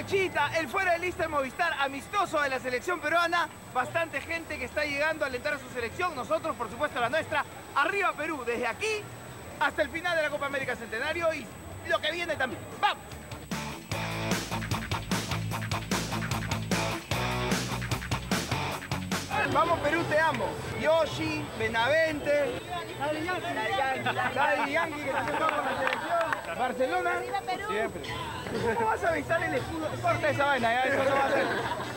fechita, el fuera de lista de Movistar, amistoso de la selección peruana. Bastante gente que está llegando a alentar a su selección. Nosotros, por supuesto, la nuestra. Arriba Perú, desde aquí hasta el final de la Copa América Centenario y lo que viene también. ¡Vamos! Vamos Perú, te amo. Yoshi, Benavente, Daddy Yankee que también va con la selección. Barcelona. Siempre. ¿Cómo vas a avisar el escudo? Corta esa vaina, ya, eso no va a ser.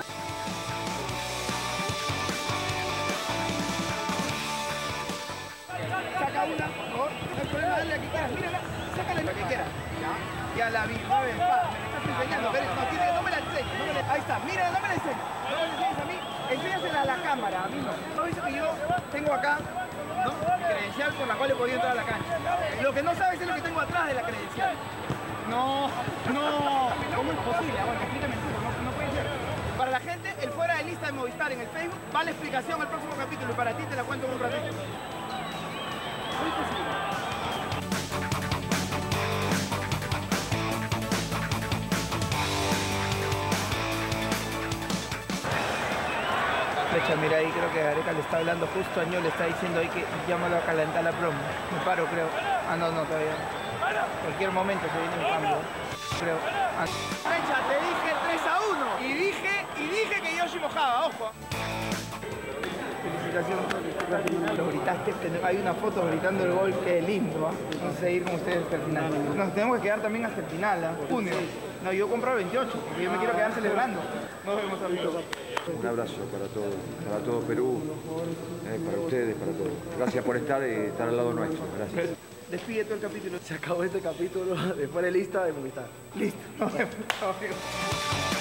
Saca una, por favor. No hay problema, dale la que quieras. Mírala, sácale la que quieras. Ya la vi, no me estás enseñando, pero no me la enseñes. Ahí está, mira, no me la enseñes. No me la enseñes a mí, enséñasela a la cámara, a mí no. ¿No viste que yo tengo acá, ¿no? Mi credencial por la cual he podido entrar a la cancha? Lo que no sabes es lo que tengo atrás de la credencial. No, ¿cómo es posible? Bueno, explícame tú, no puede ser. Para la gente, el fuera de lista de Movistar en el Facebook va la explicación al próximo capítulo y para ti te la cuento en un ratito. ¿Cómo es posible? Fecha, mira ahí, creo que Gareca le está hablando justo a Ño, le está diciendo ahí que llámalo a calentar la promo. Me paro, creo. Ah, no, todavía no. Cualquier momento se viene un cambio. Creo. Fecha, te dije 3-1. Y dije que Yoshi mojaba, ojo. Felicitaciones, lo gritaste. Hay una foto gritando el gol, que lindo, ¿eh? Vamos a seguir con ustedes hasta el final. Nos tenemos que quedar también hasta el final, ¿eh? Junio. No, yo compro el 28, porque yo me quiero quedar celebrando. Nos vemos, amigos. Un abrazo para todo Perú, para ustedes, para todos. Gracias por estar al lado nuestro. Gracias. Despide todo el capítulo. Se acabó este capítulo de fuera de lista de Movistar. Listo. Nos vemos.